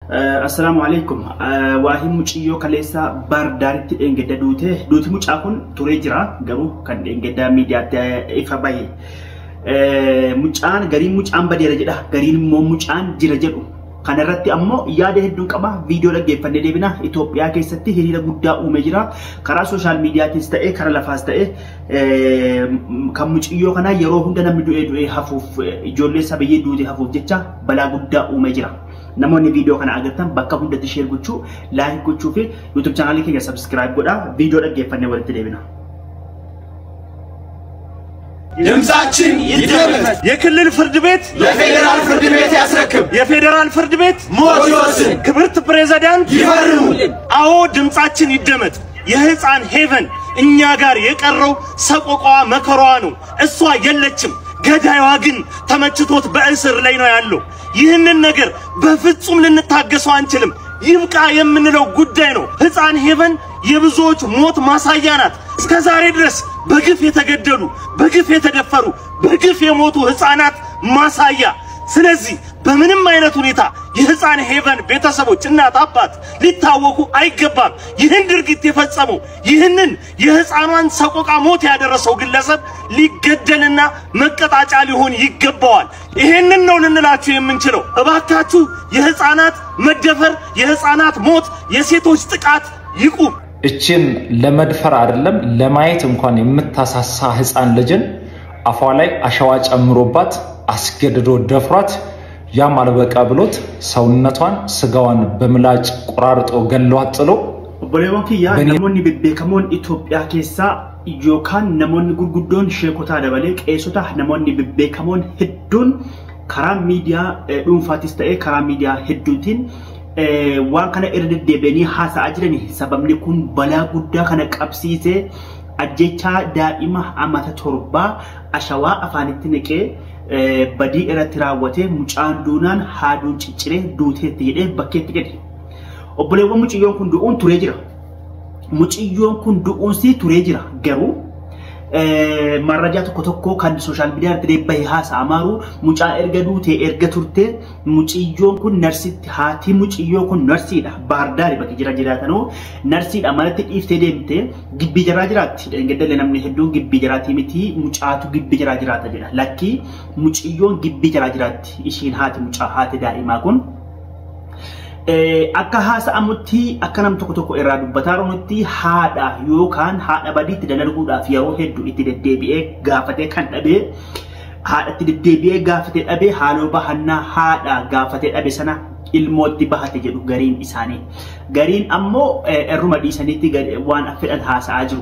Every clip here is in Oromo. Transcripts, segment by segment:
Assalamu alaikum. Waahim muciyo kalesa bardaritti engedda duuti mucaakun ture jira garuu kan engedda miidiyaatti ifa bahe. Mucaan gariin mucaan badeera jedha gariin immoo mucaan jira jedhu. Kanarratti ammoo yaada hedduun qaba viidiyoo dhaggeeffannee deebina Itoophiyaa keessatti hiriira guddaa uume jira karaa sooshaal miidiyaatis ta'e karaa lafaas ta'e kan muciyyoo kana yeroo hunda namni du'ee hafuuf ijoollee sabayyee duute hafuuf jecha balaa guddaa uume jira. Namoonni viidiyoo kana agartan bakka hundatti share gochuu, like gochuu fi YouTube channel keenya subscribe godhaa viidiyoo dhaggeeffannee walitti deebina. ድምጻችን ይደመጥ የክልል ፍርድ ቤት ለፌደራል ፍርድ ቤት ያስረክብ የፌደራል ፍርድ ቤት ሞት ይወስን ክብርት ፕሬዝዳንት ይፈርሙ አዎ ድምጻችን ይደመጥ የህፃን ሄቨን እኛ ጋር የቀረው ሰቆቋዋ መከራዋ ነው እሷ የለችም ገዳይዋ ግን ተመችቶት በእስር ላይ ነው ያለው ይህንን ነገር በፍጹም ልንታገሰው አንችልም ይብቃ የምንለው ጉዳይ ነው ህፃን ሄቨን የብዙዎች ሞት ማሳያ ናት እስከ ዛሬ ድረስ በግፍ የተገደሉ በግፍ የተደፈሩ በግፍ የሞቱ ህፃናት ማሳያ ስለዚህ በምንም አይነት ሁኔታ የህፃን ሄቨን ቤተሰቦች እናት አባት ሊታወቁ አይገባም ይህን ድርጊት የፈጸመው ይህንን የህፃኗን ሰቆቃ ሞት ያደረሰው ግለሰብ ሊገደልና መቀጣጫ ሊሆን ይገባዋል ይሄንን ነው ልንላችሁ የምንችለው እባካችሁ የህፃናት መደፈር የህፃናት ሞት የሴቶች ጥቃት ይቁም እቺን ለመድፈር አይደለም ለማየት እንኳን የምታሳሳ ህፃን ልጅን አፏ ላይ አሸዋ ጨምሮባት አስገድዶ ደፍሯት ያም አልበቃ ብሎት ሰውነቷን ስጋዋን በምላጭ ቆራርጦ ገሏት ጥሎ obboleewwan kiyya namoonni bebbeekamoon Itoophiyaa keessaa yookaan namoonni gurguddoon sheekota dabalee qeessota namoonni bebbeekamoon hedduun karaa miidiyaa dhuunfaatis ta'ee karaa miidiyaa hedduutiin waan kana irra deddeebi'anii haasa'aa jirani sababni kun balaa guddaa kana qabsiisee ajjechaa daa'ima amata torbaa ashawaa afaanitti naqee badii irratti raawwatee mucaan duunaan haaduun cicciree duuteetti jedhee bakkeetti gadi obboleewwan muciyyoon kun du'uun turee jira muciyyoon kun du'uunsi turee jira garuu marrajaa tokko kan social media irratti deebi'ee haasa'amaru mucaa erga duutee erga turte muciyyoon kun narsitti haati muciyyoo kun narsiidha baardaari bakki jiraatanoo narsiidha malatti dhiiftee deemte gibbii jaraa jiraatti engedalle namni hedduun gibbii jaraati miti mucaatu gibbii jaraa jiraata jedha lakki muciyyoon gibbii jaraa jiraatti ishiin haati mucaa haati daa'imaa kun akka haasa'amutti akka nam tokko irraa dubbataa jirutti haadha yookaan haadha badiitti dalaguudhaaf yeroo hedduu itti deddeebi'ee gaafatee kan dhabee haadhatti deddeebi'ee gaafatee dhabee haaloo bahannaa haadha gaafatee dhabe sana ilmootti bahate jedhu gariin isaanii gariin ammoo erruma dhiisaniitti waan fedhan haasa'aa jiru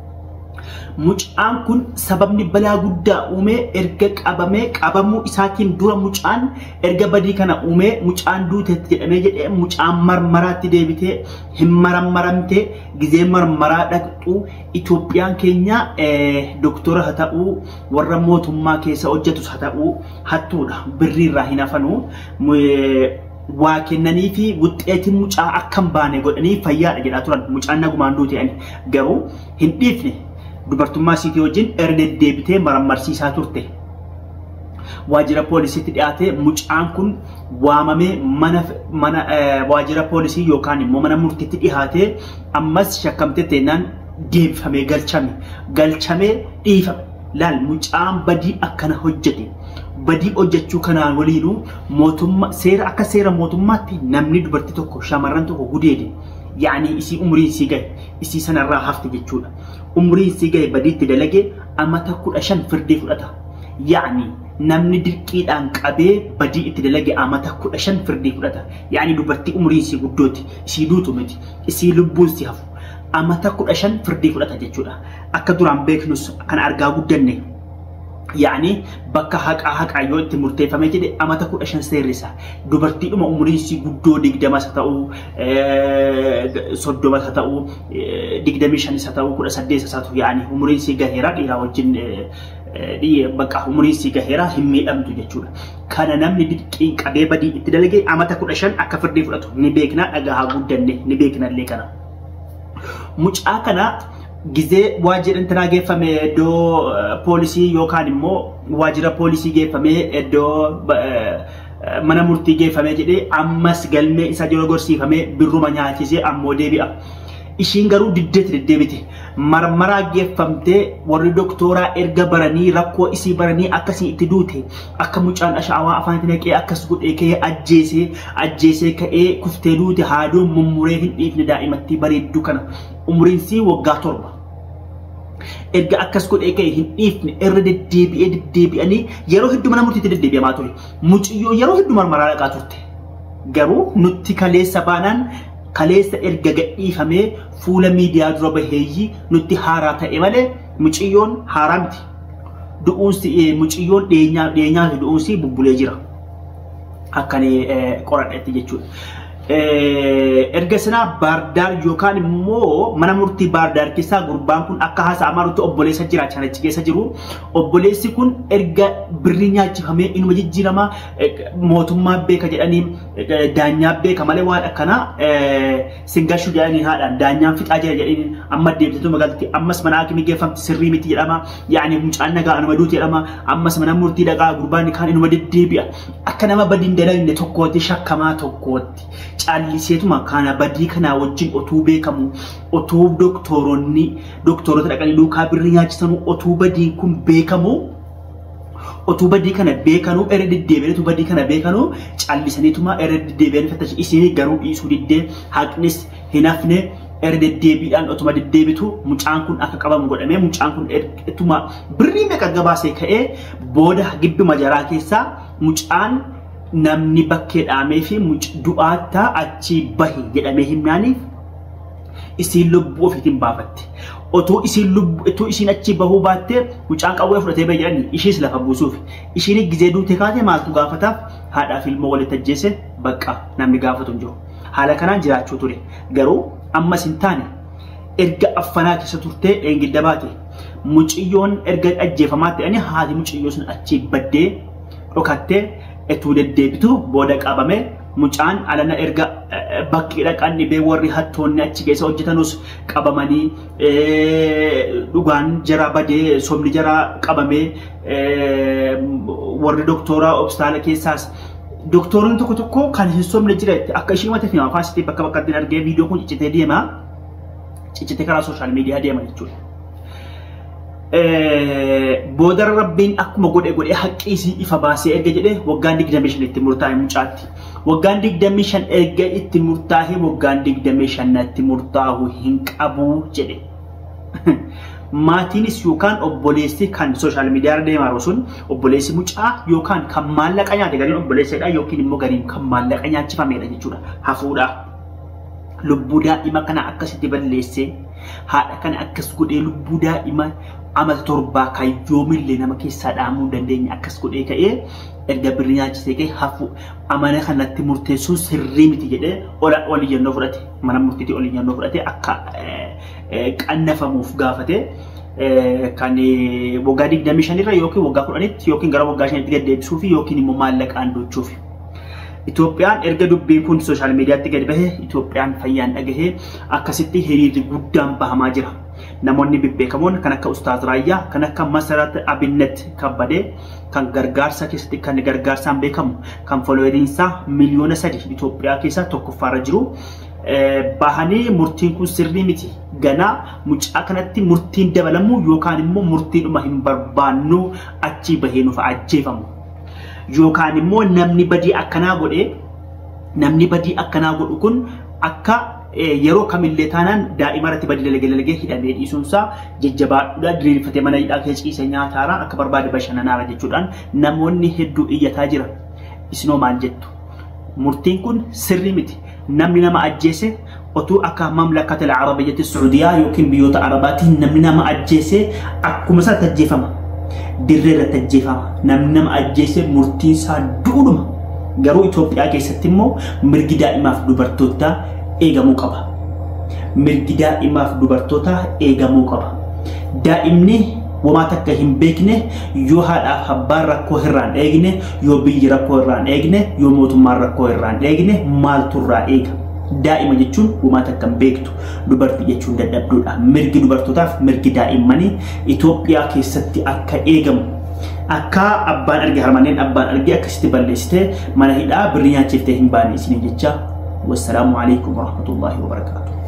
mucaan kun sababni balaa guddaa uume erga qabamuu isaatiin dura mucaan erga badii kana uume mucaan duutetti jedhamee jedhee mucaan marmaraatti deebitee hin marammaramte gizee marmaraa dhaqxu Itoophiyaan keenya doktora haa ta'uu warra mootummaa keessa hojjetus haa ta'uu hattuudha birriirraa hin hafanu waa kennanii fi wuxxeetiin mucaa akkam baane godhanii fayyaadha jedhaa turan mucaan nagumaan duute garuu hin dhiifne dubartummaa siitii wajjin erga deebitee marammarsiisaa turte waajjira poolisiitti dhiyaatee mucaan kun waamamee mana waajjira poolisii yookaan immoo mana murtiitti dhiyaatee ammas shakkamtee teenaan deebifamee galchamee dhiifame laal mucaan badii akkana hojjete badii hojjechuu kanaan waliinuu mootummaa seera akka seera mootummaatti namni dubartii tokko shamarran tokko gudeede yaani isii umrii isii gahe isii sanarraa hafte jechuudha umrii isii gahe badiitti dalage amata 15 firdii fudhata yaani namni dirqiidhaan qabee badii itti dalage amata 15 firdii fudhata yaani dubartii umrii isii guddooti isii duutu miti isii lubbuun si hafu amata 15 firdii fudhata jechuudha akka duraan beeknus kan argaa guddanne يعني بكا حقا يوتي مرتفع جدي أما تكون أشان سيرسا دوبرتي أما عمري سي قدو ديقدما ستاو صدوما ستاو ديقدميشان ستاو كل سديس ستاو يعني عمري سي غهيرا إلى وجن دي بكا عمري سي غهيرا همي أمتو جتشولا كان نمني دي كابيبا دي اتدلقي أما تكون أشان أكفر دي فلاتو نبيكنا أغاها قدن نبيكنا الليكنا مجاكنا Gizee waajjira intanaa geeffame iddoo poolisii yookaan immoo waajjira poolisii geeffame iddoo mana murtii geeffamee jedhee ammas galmee isa jala gorsiifamee birruma nyaachisee ammoo deebi'a. Ishiin garuu deddeebite marmaraa geeffamtee warri doktoraa erga baranii rakkoo isii baranii akkasii itti duute akka mucaan ashaawaa afaanitti naqee akkas godhee ka'ee ajjeesee ka'ee kuftee duute haaduun mummuree hin dhiifne daa'imatti bareeddu kana umriinsii waggaa 7. Erga akkas godhee ka'ee hin dhiifne irra deddeebi'anii yeroo hedduu mana murtiitti deddeebi'amaa ture. Muciyyoo yeroo hedduu marmaraa dhaqaa turte. Garuu nutti kaleessa baanaan kaleessa erga gadhiifamee fuula miidiyaa dura baheeyyi nutti haaraa ta'e malee muciyyoon haaraa miti. Du'uunsi muciyyoon dheenyaa fi du'uunsi bubbulee jira. Akkanii qoradhetti jechuudha. Erga sanaa Baardaar yookaan immoo mana murtii Baardaar keessaa gurbaan kun akka haasa'amaa nutti obboleessa jiraachaa achi keessa jiru. Obboleessi kun erga birrii nyaachifamee inuma jijjiirama mootummaa beeka jedhanii daanyaa beeka malee waan akkanaa singashuu jedhanii haadhaan daanyaan fixaa jira jedhanii amma deebiteetu magaalatti ammas mana haakimii geeffamti sirrii miti jedhama. Yaani mucaan nagaa anuma duuti jedhama. Ammas mana murtii dhaqaa gurbaan kaan inuma deddeebi'a. Akka nama badiin dalagne tokkootti shakkamaa tokkootti. Caalliseetuma kana badii kana wajjin otuu beekamu otuu doktorota dhaqanii duukaa birrii nyaachisanuu otuu badii kun beekamu otuu badii kana beekanu erga deddeebi'anii badii kana beekanu caallisaniituma erga deddeebi'anii fattashi isinii garuu dhiisuu diddee haqnis hin hafne erga deddeebiidhaan otuma deddeebitu mucaan kun akka qabamu godhamee mucaan kun etuma birrii meeqa gabaasee ka'ee booda gibbi majaraa keessaa mucaan namni bakkee dhaamee fi du'aataa achi bahi jedhamee himnaaniif isiin lubbuu ofiitiin baafatte. Otoo isiin achi bahuu baattee mucaan qawwee fudhatee bahe jedhanii ishiis lafa buusuuf ishiin gizee duutee kaatee maaltu gaafataaf haadhaaf ilmoo walitti ajjeese bakka namni gaafatu hin jiru. Haala kanaan jiraachuu ture. Garuu ammas hin taane erga affanaa keessa turtee eegidda baate muciyyoon erga ajjeefamaa ta'anii haati muciyyoo sun achi baddee dhokattee etuu deddeebitu booda qabame mucaan alana erga bakki dhaqan dhibee warri hattoonni achi keessa hojjetanus qabamanii dhugaan jara badee somni jara qabamee warri doktoraa obstaala keessaas doktoronni tokko kan hin somne jiretti akka ishii mata fi afaasitti bakka bakkatti argee viidiyoo kun ciccitee karaa sooshaal miidiyaa deema jechuudha. Booda rabbiin akkuma godhe haqqi isii ifa baasee erga jedhee waggaan 25 itti murtaa'e mucaatti. Waggaan 25 erga itti murtaa'e waggaan 25 itti murtaa'u hin qabu jedhe. Maatiinis yookaan obboleessi kan sooshaal miidiyaa irra deemaa sun obboleessi mucaa yookaan kan maallaqa nyaate gariin obboleessadha yookiin immoo gariin kan maallaqa nyaachifamedha jechuudha. Hafuudha. Lubbuu daa'ima kana akkasitti balleessee haadha kana akkas godhee lubbuu daa'ima amata 7 kayyoomillee nama keessaa dhaamuu dandeenya akkas godhee ka'ee erga birrii nyaachisee ka'e hafu amana kanatti murteessuun sirrii miti jedhee olii jennoo fudhate mana murtiitti olii jennoo fudhate akka qannafamuuf gaafate kan waggaa 25 irra yookiin waggaa 10tti yookiin gara waggaa 5tti gad deebisuu fi yookiin immoo maallaqaan dochuuf. Itoophiyaan erga dubbiin kun sooshaal miidiyaatti gad bahe Itoophiyaan fayyaan dhagahee akkasitti hiriirri guddaan bahamaa jira. Namoonni bebbeekamoon kan akka Ustaaz Raayyaa kan akka Masarat Abinnet Kabbadee kan gargaarsa keessatti kan gargaarsaan beekamu kan foloweriinsaa miliyoona 3 Itoophiyaa keessaa tokkoffaarra jiru bahanii murtiin kun sirrii miti ganaa mucaa kanatti murtiin dabalamu yookaan immoo murtiidhuma hin barbaannu achi bahee nuuf ajjeefamu yookaan immoo namni badii akkanaa godhu kun akka yeroo kamillee taanaan daa'ima irratti badii dalagee hidhamee dhiisuunsaa jajjabaadhuudha diriirfatee mana hidhaa keessa ciise nyaataara akka barbaade bashannanaara jechuudhaan namoonni hedduu iyyataa jira. Isinoo maal jettu? Murtiin kun sirrii miti. Namni nama ajjeese otuu akka mamlakatil arabiyyatti Sacuudiyaa yookiin biyyoota arabaatiin namni nama ajjeese akkuma isaa tajjeefama. Dirree irratti ajjeefama. Namni nama ajjeese murtiin isaa du'uudhuma. Garuu Itoophiyaa keessatti immoo mirgi daa'imaaf dubartootaa eegamuu qaba. Mirgi daa'imaaf dubartootaa eegamuu qaba. Daa'imni wamaa takka hin beekne yoo haadhaaf abbaan rakkoo irraan eegne yoo biyyi rakkoo irraan eegne yoo mootummaan rakkoo irraan eegne maaltu irraa eega? Daa'ima jechuun wamaa takka hin beektu. Dubartii jechuun dadhabduudha. Mirgi dubartootaaf mirgi daa'immanii Itoophiyaa keessatti akka eegamu akka abbaan arge harmaneen abbaan arge akkasitti balleessite mana hidhaa birrii nyaachiftee hin baane isin jecha. Wassalamu alaikum warahmatullahi wabarakatuh.